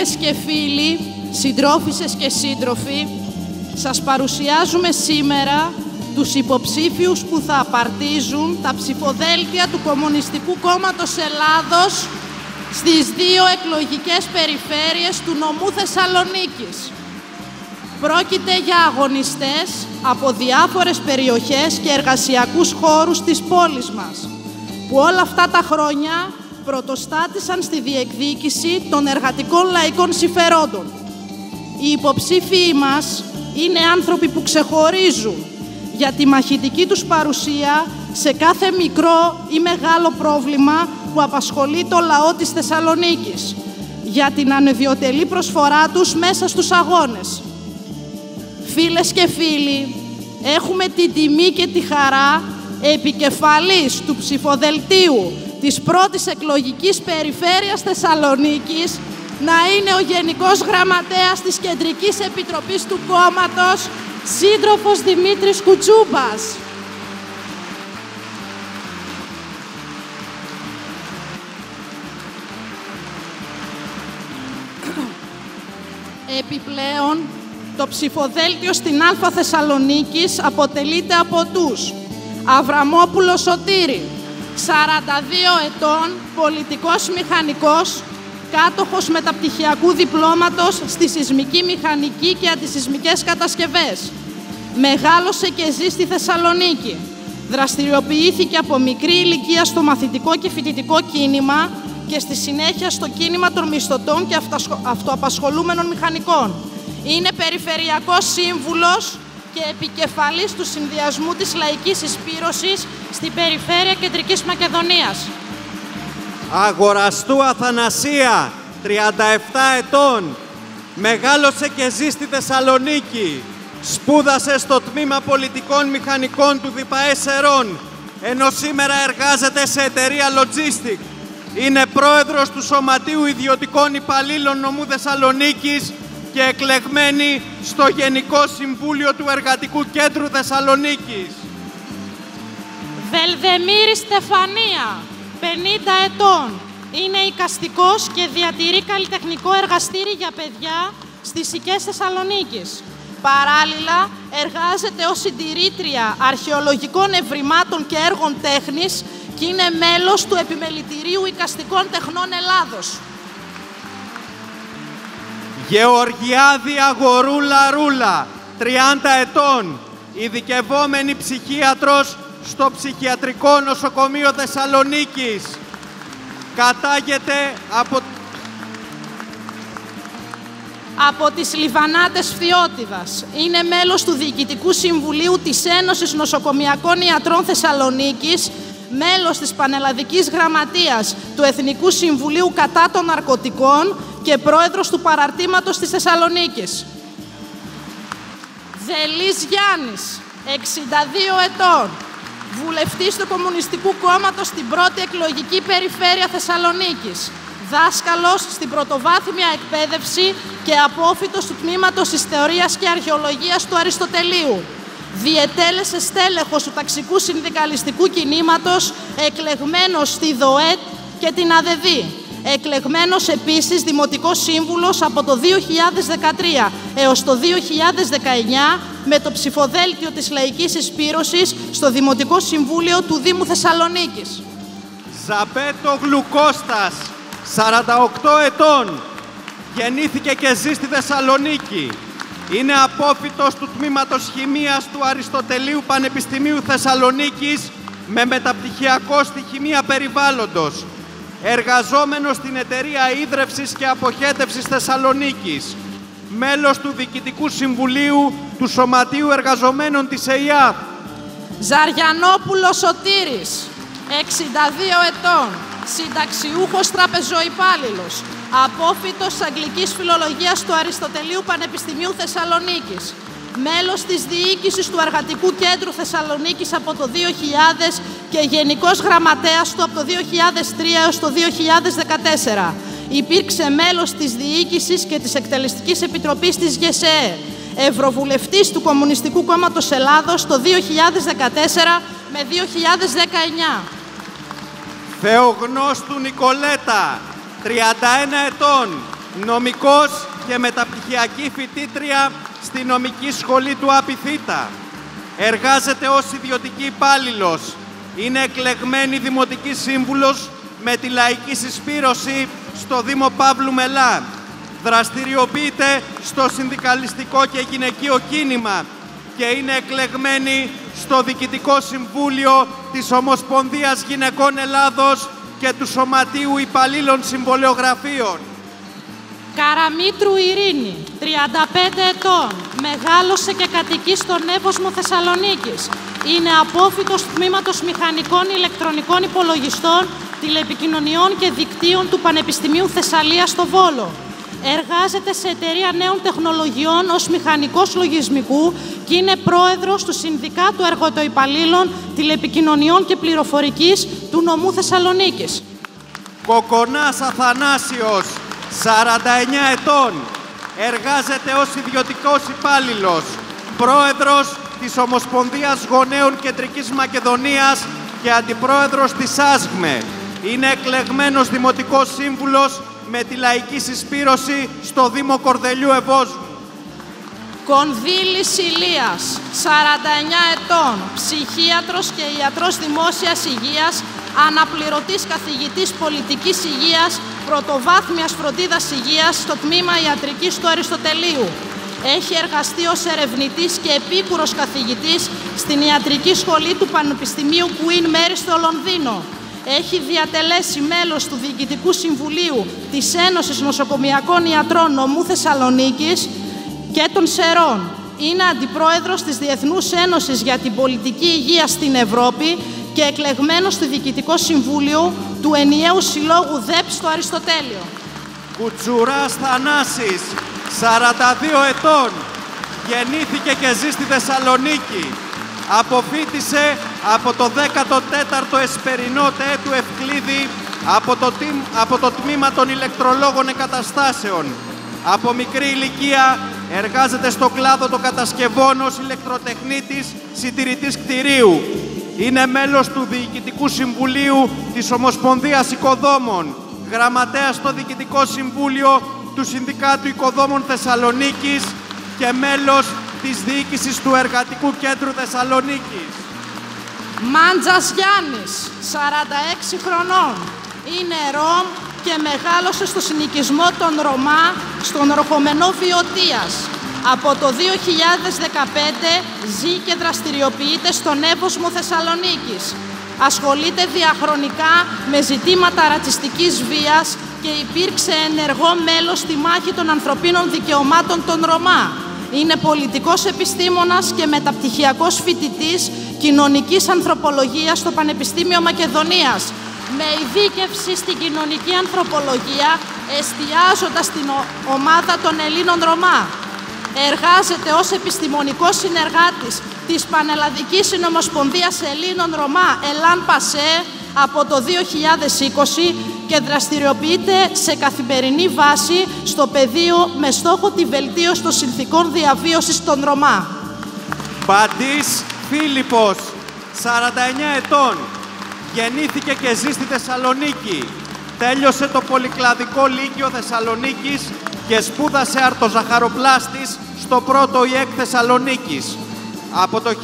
Φίλες και φίλοι, συντρόφισσες και σύντροφοι, σας παρουσιάζουμε σήμερα τους υποψήφιους που θα απαρτίζουν τα ψηφοδέλτια του Κομμουνιστικού Κόμματος Ελλάδος στις 2 εκλογικές περιφέρειες του νομού Θεσσαλονίκης. Πρόκειται για αγωνιστές από διάφορες περιοχές και εργασιακούς χώρους της πόλης μας, που όλα αυτά τα χρόνια πρωτοστάτησαν στη διεκδίκηση των εργατικών λαϊκών συμφερόντων. Οι υποψήφιοι μας είναι άνθρωποι που ξεχωρίζουν για τη μαχητική τους παρουσία σε κάθε μικρό ή μεγάλο πρόβλημα που απασχολεί το λαό της Θεσσαλονίκης, για την ανιδιοτελή προσφορά τους μέσα στους αγώνες. Φίλες και φίλοι, έχουμε την τιμή και τη χαρά επικεφαλής του ψηφοδελτίου της πρώτης εκλογικής περιφέρειας Θεσσαλονίκης να είναι ο Γενικός Γραμματέας της Κεντρικής Επιτροπής του Κόμματος, σύντροφος Δημήτρης Κουτσούμπας. Επιπλέον, το ψηφοδέλτιο στην Α Θεσσαλονίκης αποτελείται από τους Αβραμόπουλο Σωτήρη, 42 ετών, πολιτικός μηχανικός, κάτοχος μεταπτυχιακού διπλώματος στη σεισμική μηχανική και αντισεισμικές κατασκευές. Μεγάλωσε και ζει στη Θεσσαλονίκη. Δραστηριοποιήθηκε από μικρή ηλικία στο μαθητικό και φοιτητικό κίνημα και στη συνέχεια στο κίνημα των μισθωτών και αυτοαπασχολούμενων μηχανικών. Είναι περιφερειακός σύμβουλος και επικεφαλής του Συνδυασμού της Λαϊκής Συσπήρωσης στην περιφέρεια Κεντρικής Μακεδονίας. Αγοραστού Αθανασία, 37 ετών, μεγάλωσε και ζει στη Θεσσαλονίκη. Σπούδασε στο Τμήμα Πολιτικών Μηχανικών του ΔΠΑΕ Σερών, ενώ σήμερα εργάζεται σε εταιρεία Logistic. Είναι πρόεδρος του Σωματείου Ιδιωτικών Υπαλλήλων νομού Θεσσαλονίκης και εκλεγμένη στο Γενικό Συμβούλιο του Εργατικού Κέντρου Θεσσαλονίκης. Βελδεμήρη Στεφανία, 50 ετών. Είναι εικαστικός και διατηρεί καλλιτεχνικό εργαστήρι για παιδιά στις Οικές Θεσσαλονίκης. Παράλληλα, εργάζεται ως συντηρήτρια αρχαιολογικών ευρημάτων και έργων τέχνης και είναι μέλος του Επιμελητηρίου Εικαστικών Τεχνών Ελλάδος. Γεωργιάδη Αγορούλα Ρούλα, 30 ετών, ειδικευόμενη ψυχίατρος στο Ψυχιατρικό Νοσοκομείο Θεσσαλονίκης. Κατάγεται από τις Λιβανάτες Φθιώτιδας. Είναι μέλος του Διοικητικού Συμβουλίου της Ένωσης Νοσοκομιακών Ιατρών Θεσσαλονίκης, μέλος της Πανελλαδικής Γραμματείας του Εθνικού Συμβουλίου κατά των Ναρκωτικών και πρόεδρος του Παραρτήματος της Θεσσαλονίκης. Δελής Γιάννης, 62 ετών, βουλευτής του Κομμουνιστικού Κόμματος στην πρώτη εκλογική περιφέρεια Θεσσαλονίκης. Δάσκαλος στην πρωτοβάθμια εκπαίδευση και απόφοιτος του Τμήματος Ιστορίας και Αρχαιολογίας του Αριστοτελείου. Διετέλεσε στέλεχος του Ταξικού Συνδικαλιστικού Κινήματος, εκλεγμένος στη ΔΟΕΤ και την ΑΔΕΔΗ. Εκλεγμένος επίσης Δημοτικός Σύμβουλος από το 2013 έως το 2019 με το ψηφοδέλτιο της Λαϊκής Συσπήρωσης στο Δημοτικό Συμβούλιο του Δήμου Θεσσαλονίκης. Ζαπέτογλου Κώστας, 48 ετών, γεννήθηκε και ζει στη Θεσσαλονίκη. Είναι απόφοιτος του Τμήματος Χημείας του Αριστοτελείου Πανεπιστημίου Θεσσαλονίκης με μεταπτυχιακό στη Χημεία Περιβάλλοντος. Εργαζόμενος στην Εταιρεία Ίδρευσης και Αποχέτευσης Θεσσαλονίκης. Μέλος του Διοικητικού Συμβουλίου του Σωματείου Εργαζομένων της ΕΙΑΘ. Ζαριανόπουλος Σωτήρης, 62 ετών, συνταξιούχος τραπεζοϊπάλληλος, απόφοιτος Αγγλικής Φιλολογίας του Αριστοτελείου Πανεπιστημίου Θεσσαλονίκης, μέλος της διοίκησης του Εργατικού Κέντρου Θεσσαλονίκης από το 2000 και Γενικός Γραμματέας του από το 2003 έως το 2014. Υπήρξε μέλος της διοίκησης και της Εκτελεστικής Επιτροπής της ΓΕΣΕΕ, Ευρωβουλευτής του Κομμουνιστικού Κόμματος Ελλάδος το 2014 με 2019. Θεογνώστου Νικολέτα, 31 ετών, νομικός και μεταπτυχιακή φοιτήτρια στη νομική σχολή του Απιθύτα. Εργάζεται ως ιδιωτική υπάλληλος. Είναι εκλεγμένη δημοτική σύμβουλος με τη λαϊκή συσπήρωση στο Δήμο Παύλου Μελά. Δραστηριοποιείται στο συνδικαλιστικό και γυναικείο κίνημα και είναι εκλεγμένη στο Διοικητικό Συμβούλιο της Ομοσπονδίας Γυναικών Ελλάδος και του Σωματείου Υπαλλήλων Συμβολιογραφείων. Καραμήτρου Ειρήνη, 35 ετών, μεγάλωσε και κατοικεί στον Εύωσμο Θεσσαλονίκης. Είναι απόφοιτος τμήματος Μηχανικών Ηλεκτρονικών Υπολογιστών, Τηλεπικοινωνιών και Δικτύων του Πανεπιστημίου Θεσσαλίας στο Βόλο. Εργάζεται σε εταιρεία νέων τεχνολογιών ως μηχανικός λογισμικού και είναι πρόεδρος του Συνδικάτου Εργατοϊπαλλήλων Τηλεπικοινωνιών και Πληροφορικής του Νομού Θεσσαλονίκης. Κοκονάς Αθανάσιος, 49 ετών, εργάζεται ως ιδιωτικός υπάλληλος, πρόεδρος της Ομοσπονδίας Γονέων Κεντρικής Μακεδονίας και αντιπρόεδρος της ΑΣΓΜΕ. Είναι εκλεγμένος δημοτικός σύμβουλος με τη λαϊκή συσπήρωση στο Δήμο Κορδελιού Ευόσμου. Κονδύλης Ηλίας, 49 ετών, ψυχίατρος και ιατρός δημόσιας υγείας, αναπληρωτής καθηγητής πολιτικής υγείας, πρωτοβάθμιας φροντίδας υγείας στο τμήμα ιατρικής του Αριστοτελείου. Έχει εργαστεί ως ερευνητής και επίκουρος καθηγητής στην ιατρική σχολή του Πανεπιστημίου Queen Mary στο Λονδίνο. Έχει διατελέσει μέλος του Διοικητικού Συμβουλίου της Ένωσης Νοσοκομιακών Ιατρών Νομού Θεσσαλονίκης και των Σερών. Είναι αντιπρόεδρος της Διεθνούς Ένωσης για την Πολιτική Υγεία στην Ευρώπη και εκλεγμένος στο Διοικητικό Συμβούλιο του Ενιαίου Συλλόγου ΔΕΠ στο Αριστοτέλειο. Κουτσουράς Θανάσης, 42 ετών, γεννήθηκε και ζει στη Θεσσαλονίκη. Αποφοίτησε από το 14ο Εσπερινό ΤΕ του Ευκλήδη από το τμήμα των ηλεκτρολόγων εγκαταστάσεων. Από μικρή ηλικία εργάζεται στο κλάδο των κατασκευών ως ηλεκτροτεχνίτης συντηρητής κτηρίου. Είναι μέλος του Διοικητικού Συμβουλίου της Ομοσπονδίας Οικοδόμων, γραμματέας στο Διοικητικό Συμβούλιο του Συνδικάτου Οικοδόμων Θεσσαλονίκης και μέλος της Διοίκησης του Εργατικού Κέντρου Θεσσαλονίκης. Μάντζας Γιάννης, 46 χρονών, είναι Ρωμ και μεγάλωσε στο συνοικισμό των Ρωμά στον Ροχομενό Βιωτίας. Από το 2015 ζει και δραστηριοποιείται στον Εύωσμο Θεσσαλονίκης. Ασχολείται διαχρονικά με ζητήματα ρατσιστικής βίας και υπήρξε ενεργό μέλος στη μάχη των ανθρωπίνων δικαιωμάτων των Ρωμά. Είναι πολιτικός επιστήμονας και μεταπτυχιακός φοιτητής κοινωνικής ανθρωπολογίας στο Πανεπιστήμιο Μακεδονίας, με ειδίκευση στην κοινωνική ανθρωπολογία, εστιάζοντας στην ομάδα των Ελλήνων Ρωμά. Εργάζεται ως επιστημονικός συνεργάτης της Πανελλαδικής Συνομοσπονδίας Ελλήνων Ρωμά Ελάν Πασέ από το 2020 και δραστηριοποιείται σε καθημερινή βάση στο πεδίο με στόχο τη βελτίωση των συνθηκών διαβίωσης των Ρωμά. Μπαντής Φίλιππος, 49 ετών, γεννήθηκε και ζει στη Θεσσαλονίκη. Τέλειωσε το Πολυκλαδικό Λύκειο Θεσσαλονίκης και σπούδασε αρτοζαχαροπλάστης στο πρώτο ΙΕΚ Θεσσαλονίκης. Από το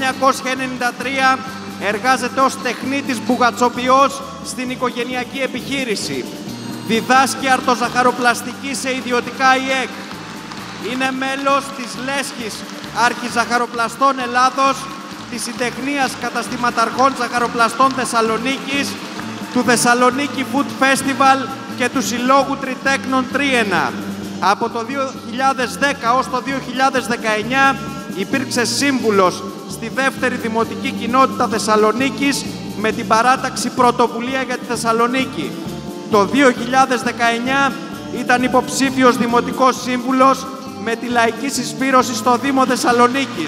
1993 εργάζεται ως τεχνίτης μπουγατσοποιός στην οικογενειακή επιχείρηση. Διδάσκει αρτοζαχαροπλαστική σε ιδιωτικά ΙΕΚ. Είναι μέλος της Λέσχης Αρχιζαχαροπλαστών Ελλάδος, της Συντεχνίας Καταστηματαρχών Ζαχαροπλαστών Θεσσαλονίκης, του Θεσσαλονίκη Food Festival και του Συλλόγου Τριτέκνων Τρίενα. Από το 2010 ως το 2019 υπήρξε σύμβουλος στη δεύτερη Δημοτική Κοινότητα Θεσσαλονίκης με την παράταξη Πρωτοβουλία για τη Θεσσαλονίκη. Το 2019 ήταν υποψήφιος Δημοτικός Σύμβουλος με τη λαϊκή συσπήρωση στο Δήμο Θεσσαλονίκης.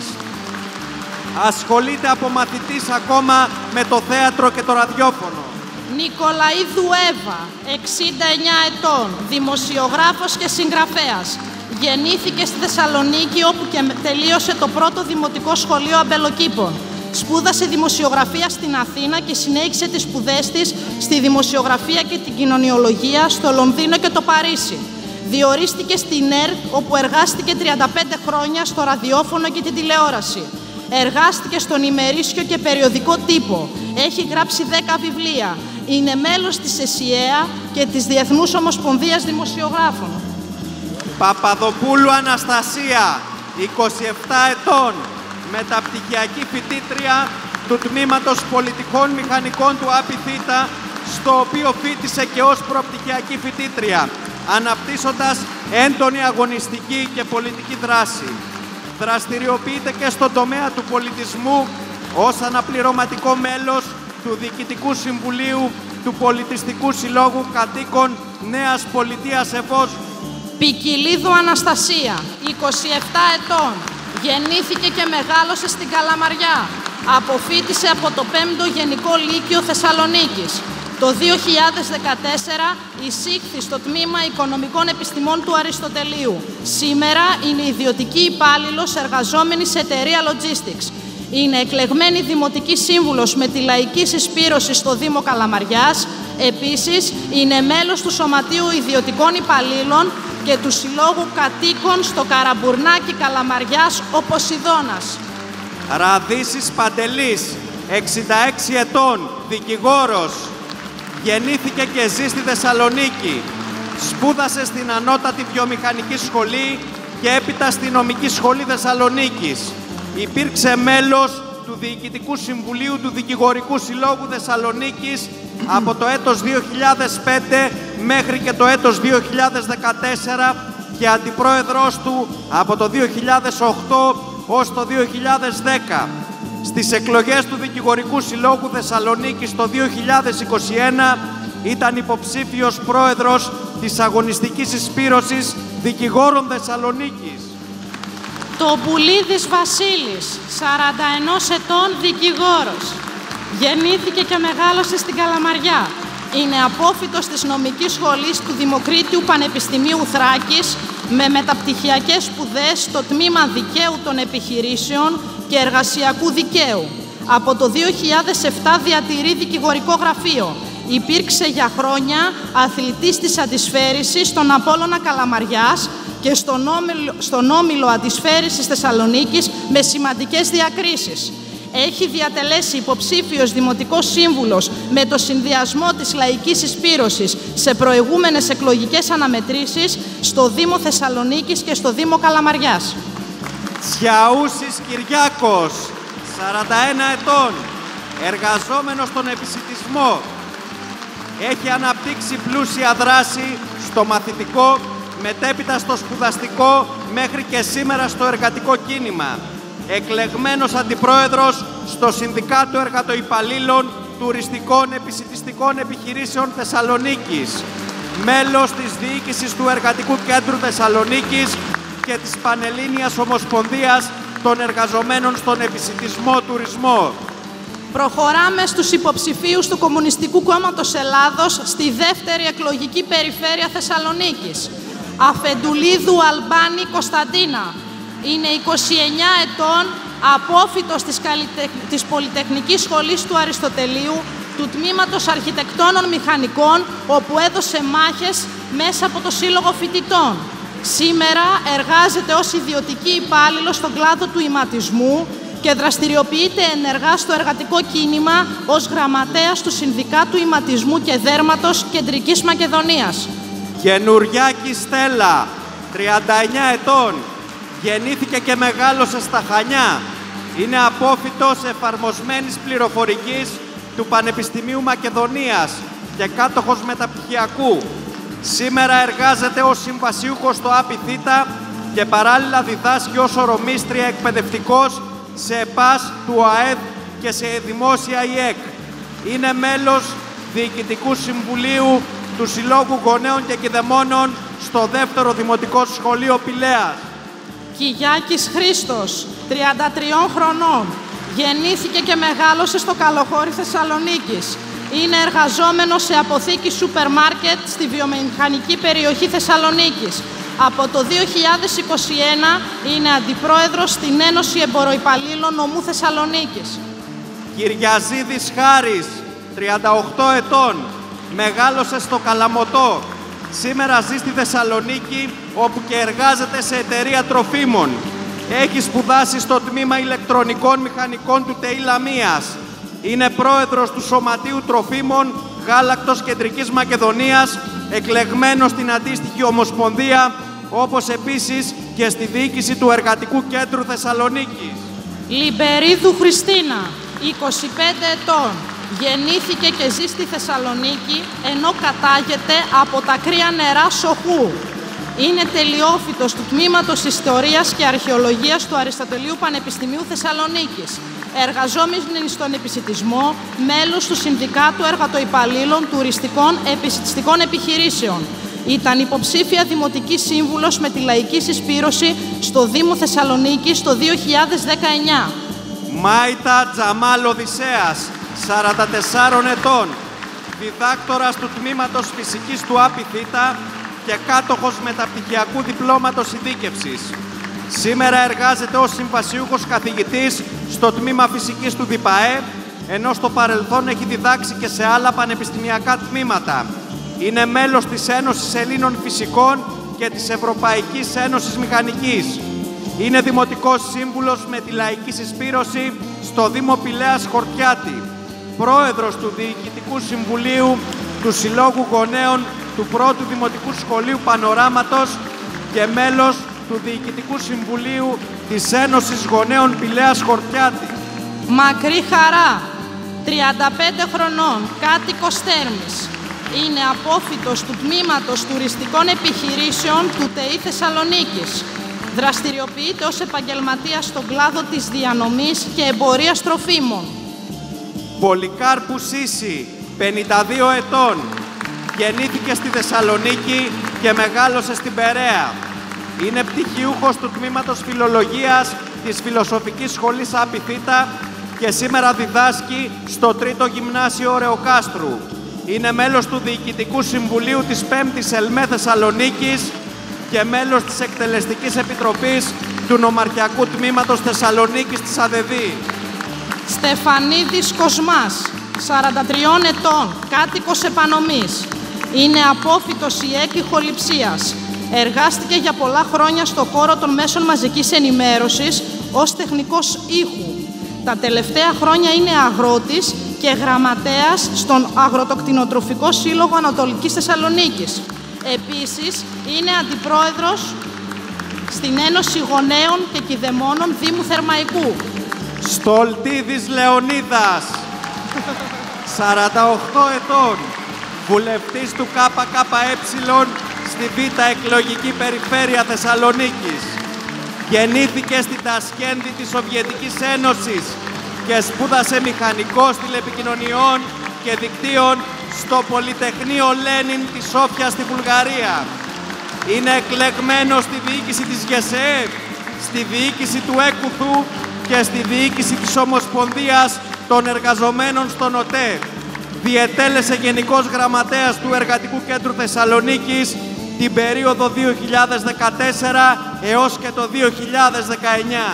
Ασχολείται από μαθητής ακόμα με το θέατρο και το ραδιόφωνο. Νικολαίδου Εύα, 69 ετών, δημοσιογράφος και συγγραφέας. Γεννήθηκε στη Θεσσαλονίκη όπου και τελείωσε το πρώτο Δημοτικό Σχολείο Αμπελοκήπων. Σπούδασε δημοσιογραφία στην Αθήνα και συνέχισε τις σπουδές της στη δημοσιογραφία και την κοινωνιολογία στο Λονδίνο και το Παρίσι. Διορίστηκε στην ΕΡΤ, όπου εργάστηκε 35 χρόνια στο ραδιόφωνο και την τηλεόραση. Εργάστηκε στον ημερήσιο και περιοδικό τύπο. Έχει γράψει 10 βιβλία. Είναι μέλος της ΕΣΥΕΑ και της Διεθνούς Ομοσπονδίας Δημοσιογράφων. Παπαδοπούλου Αναστασία, 27 ετών, μεταπτυχιακή φοιτήτρια του Τμήματος Πολιτικών Μηχανικών του ΑΠΙΘ, στο οποίο φοίτησε και ως προπτυχιακή φοιτήτρια, αναπτύσσοντας έντονη αγωνιστική και πολιτική δράση. Δραστηριοποιείται και στον τομέα του πολιτισμού ως αναπληρωματικό μέλος του Διοικητικού Συμβουλίου του Πολιτιστικού Συλλόγου Κατοίκων Νέας Πολιτείας Εφός. Πικιλίδου Αναστασία, 27 ετών, γεννήθηκε και μεγάλωσε στην Καλαμαριά. Αποφοίτησε από το 5ο Γενικό Λύκειο Θεσσαλονίκης. Το 2014 εισήχθη στο Τμήμα Οικονομικών Επιστημών του Αριστοτελείου. Σήμερα είναι ιδιωτική υπάλληλος εργαζόμενη σε εταιρεία Logistics. Είναι εκλεγμένη Δημοτική Σύμβουλος με τη Λαϊκή Συσπήρωση στο Δήμο Καλαμαριάς. Επίσης, είναι μέλος του Σωματείου Ιδιωτικών Υπαλλήλων και του Συλλόγου Κατοίκων στο Καραμπουρνάκι Καλαμαριάς, ο Ποσειδώνας. Ραδίσης Παντελής, 66 ετών, δικηγόρος. Γεννήθηκε και ζει στη Θεσσαλονίκη. Σπούδασε στην Ανώτατη Βιομηχανική Σχολή και έπειτα στη Νομική Σχολή Θεσσαλονίκης. Υπήρξε μέλος του Διοικητικού Συμβουλίου του Δικηγορικού Συλλόγου Θεσσαλονίκης από το έτος 2005 μέχρι και το έτος 2014 και αντιπρόεδρος του από το 2008 ως το 2010. Στις εκλογές του Δικηγορικού Συλλόγου Θεσσαλονίκης το 2021 ήταν υποψήφιος πρόεδρος της Αγωνιστικής Συσπήρωσης Δικηγόρων Θεσσαλονίκης. Τομπουλίδης Βασίλης, 41 ετών, δικηγόρος. Γεννήθηκε και μεγάλωσε στην Καλαμαριά. Είναι απόφοιτος της Νομικής Σχολής του Δημοκρίτιου Πανεπιστημίου Θράκης με μεταπτυχιακές σπουδές στο Τμήμα Δικαίου των Επιχειρήσεων και Εργασιακού Δικαίου. Από το 2007 διατηρεί δικηγορικό γραφείο. Υπήρξε για αθλητής της Αντισφαίρησης στον Απόλλωνα Καλαμαριάς και στον Όμιλο Αντισφαίρησης Θεσσαλονίκης με σημαντικές διακρίσεις. Έχει διατελέσει υποψήφιος δημοτικός σύμβουλος με το συνδυασμό της Λαϊκής Συσπήρωσης σε προηγούμενες εκλογικές αναμετρήσεις στο Δήμο Θεσσαλονίκης και στο Δήμο Καλαμαριάς. Τσιαούσης Κυριάκος, 41 ετών, εργαζόμενος στον επισιτισμό. Έχει αναπτύξει πλούσια δράση στο μαθητικό, μετέπειτα στο σπουδαστικό, μέχρι και σήμερα στο εργατικό κίνημα. Εκλεγμένος αντιπρόεδρος στο Συνδικάτο Εργατοϊπαλλήλων Τουριστικών Επισιτιστικών Επιχειρήσεων Θεσσαλονίκης. Μέλος της Διοίκησης του Εργατικού Κέντρου Θεσσαλονίκης και της Πανελλήνιας Ομοσπονδίας των Εργαζομένων στον Επισιτισμό Τουρισμό. Προχωράμε στους υποψηφίους του Κομμουνιστικού Κόμματος Ελλάδος στη δεύτερη εκλογική περιφέρεια Θεσσαλονίκης. Αφεντουλίδου Αλμπάνη Κωνσταντίνα. Είναι 29 ετών, απόφοιτος της Πολυτεχνικής Σχολής του Αριστοτελείου, του Τμήματος Αρχιτεκτόνων Μηχανικών, όπου έδωσε μάχες μέσα από το Σύλλογο Φοιτητών. Σήμερα εργάζεται ως ιδιωτική υπάλληλος στον κλάδο του ηματισμού και δραστηριοποιείται ενεργά στο εργατικό κίνημα ως γραμματέας του Συνδικάτου Ηματισμού και Δέρματος Κεντρικής Μακεδονίας. Καινουριάκη Στέλλα, 39 ετών. Γεννήθηκε και μεγάλωσε στα Χανιά. Είναι απόφοιτος εφαρμοσμένης πληροφορικής του Πανεπιστημίου Μακεδονίας και κάτοχος μεταπτυχιακού. Σήμερα εργάζεται ως συμβασιούχος στο ΑΠΙΘ και παράλληλα διδάσκει ως ορομίστρια εκπαιδευτικός σε ΕΠΑΣ του ΟΑΕΔ και σε δημόσια ΙΕΚ. Είναι μέλος Διοικητικού Συμβουλίου του Συλλόγου Γονέων και Κηδεμόνων στο 2ο Δημοτικό Σχολείο Πηλαίας. Κιγιάκης Χρήστος, 33 χρονών. Γεννήθηκε και μεγάλωσε στο Καλοχώρι Θεσσαλονίκης. Είναι εργαζόμενος σε αποθήκη σούπερ μάρκετ στη βιομηχανική περιοχή Θεσσαλονίκης. Από το 2021 είναι αντιπρόεδρος στην Ένωση Εμποροϊπαλλήλων Νομού Θεσσαλονίκης. Κυριαζίδης Χάρης, 38 ετών. Μεγάλωσε στο Καλαμωτό. Σήμερα ζει στη Θεσσαλονίκη, όπου και εργάζεται σε εταιρεία τροφίμων. Έχει σπουδάσει στο τμήμα ηλεκτρονικών μηχανικών του ΤΕΙ Λαμίας. Είναι πρόεδρος του Σωματείου Τροφίμων Γάλακτος Κεντρικής Μακεδονίας, εκλεγμένος στην αντίστοιχη ομοσπονδία, όπως επίσης και στη διοίκηση του Εργατικού Κέντρου Θεσσαλονίκης. Λιμπερίδου Χριστίνα, 25 ετών. Γεννήθηκε και ζει στη Θεσσαλονίκη, ενώ κατάγεται από τα κρύα νερά Σοχού. Είναι τελειόφοιτος του Τμήματος Ιστορίας και Αρχαιολογίας του Αριστοτελείου Πανεπιστημίου Θεσσαλονίκης. Εργαζόμενη στον επισιτισμό, μέλος του Συνδικάτου Εργατοϊπαλλήλων Τουριστικών Επισιτιστικών Επιχειρήσεων. Ήταν υποψήφια δημοτική σύμβουλος με τη λαϊκή συσπήρωση στο Δήμο Θεσσαλονίκης το 2019. Μάιτα Τζαμάλ Οδυσσέας, 44 ετών, διδάκτορας του Τμήματος Φυσικής του ΑΠΙΘ και κάτοχος μεταπτυχιακού διπλώματος ειδίκευσης. Σήμερα εργάζεται ως συμβασιούχος καθηγητής στο Τμήμα Φυσικής του ΔΙΠΑΕ, ενώ στο παρελθόν έχει διδάξει και σε άλλα πανεπιστημιακά τμήματα. Είναι μέλος της Ένωσης Ελλήνων Φυσικών και της Ευρωπαϊκής Ένωσης Μηχανικής. Είναι δημοτικός σύμβουλος με τη λαϊκή συσπήρωση στο Δήμο Πηλαίας Χορτιάτη, πρόεδρος του Διοικητικού Συμβουλίου του Συλλόγου Γονέων του Πρώτου Δημοτικού Σχολείου Πανοράματος και μέλος του Διοικητικού Συμβουλίου της Ένωσης Γονέων Πηλαίας Χορτιάτη. Μακρύ Χαρά, 35 χρονών, κάτοικος Θέρμης. Είναι απόφοιτος του Τμήματος Τουριστικών Επιχειρήσεων του ΤΕΙ Θεσσαλονίκης. Δραστηριοποιείται ως επαγγελματίας στον κλάδο της διανομής και εμπορίας τροφίμων. Πολυκάρπου Σύση, 52 ετών. Γεννήθηκε στη Θεσσαλονίκη και μεγάλωσε στην Περαία. Είναι πτυχιούχος του Τμήματος Φιλολογίας της Φιλοσοφικής Σχολής ΑΠΙΘ και σήμερα διδάσκει στο 3ο Γυμνάσιο Ωρεοκάστρου. Είναι μέλος του Διοικητικού Συμβουλίου της 5ης ΕΛΜΕ Θεσσαλονίκης και μέλος της Εκτελεστικής Επιτροπής του Νομαρχιακού Τμήματος Θεσσαλονίκης της ΑΔΕΔΗ. Στεφανίδης Κοσμάς, 43 ετών, κάτοικος Επανομής. Είναι απόφοιτος ΙΕΚ ηχοληψίας. Εργάστηκε για πολλά χρόνια στο χώρο των μέσων μαζικής ενημέρωσης ως τεχνικός ήχου. Τα τελευταία χρόνια είναι αγρότης και γραμματέας στον Αγροτοκτηνοτροφικό Σύλλογο Ανατολικής Θεσσαλονίκης. Επίσης, είναι αντιπρόεδρος στην Ένωση Γονέων και Κηδεμόνων Δήμου Θερμαϊκού. Στολτίδης Λεωνίδας, 48 ετών, βουλευτής του ΚΚΕ στη Β' Εκλογική Περιφέρεια Θεσσαλονίκης. Γεννήθηκε στην Τασκέντη της Σοβιετικής Ένωσης και σπούδασε μηχανικός τηλεπικοινωνιών και δικτύων στο Πολυτεχνείο Λένιν της Σόφια στη Βουλγαρία. Είναι εκλεγμένος στη διοίκηση της ΓΕΣΕΕ, στη διοίκηση του ΕΚΟΥΘΟΥ και στη διοίκηση της Ομοσπονδίας των Εργαζομένων στον ΟΤΕ. Διετέλεσε Γενικός Γραμματέας του Εργατικού Κέντρου Θεσσαλονίκης την περίοδο 2014 έως και το 2019.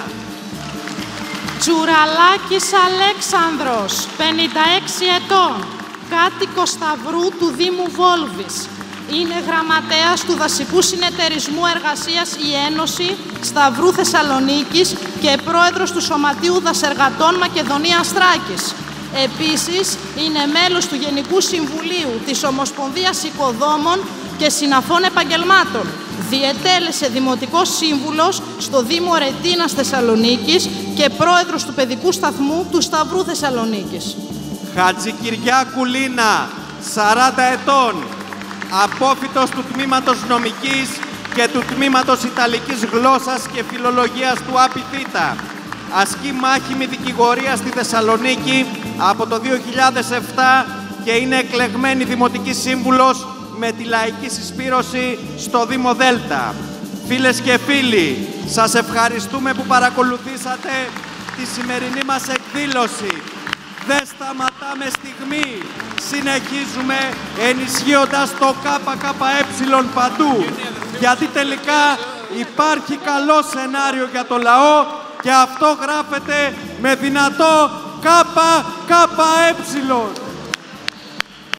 Τσουραλάκης Αλέξανδρος, 56 ετών, κάτοικος Σταυρού του Δήμου Βόλβης. Είναι γραμματέας του Δασικού Συνεταιρισμού Εργασίας η Ένωση Σταυρού Θεσσαλονίκης και πρόεδρος του Σωματείου Δασεργατών Μακεδονίας Θράκης. Επίσης, είναι μέλος του Γενικού Συμβουλίου της Ομοσπονδίας Οικοδόμων και Συναφών Επαγγελμάτων. Διετέλεσε δημοτικός σύμβουλος στο Δήμο Ρετίνας Θεσσαλονίκης και πρόεδρος του Παιδικού Σταθμού του Σταυρού Θεσσαλονίκης. Χατζικυριάκου Λίνα, 40 ετών, απόφοιτος του Τμήματος Νομικής και του Τμήματος Ιταλικής Γλώσσας και Φιλολογίας του ΑΠΙΘ. Ασκεί μάχημη δικηγορία στη Θεσσαλονίκη από το 2007 και είναι εκλεγμένη δημοτική σύμβουλος με τη λαϊκή συσπήρωση στο Δήμο Δέλτα. Φίλες και φίλοι, σας ευχαριστούμε που παρακολουθήσατε τη σημερινή μας εκδήλωση. Δεν σταματάμε στιγμή. Συνεχίζουμε ενισχύοντας το ΚΚΕ παντού. Γιατί τελικά υπάρχει καλό σενάριο για το λαό και αυτό γράφεται με δυνατό ΚΚΕ.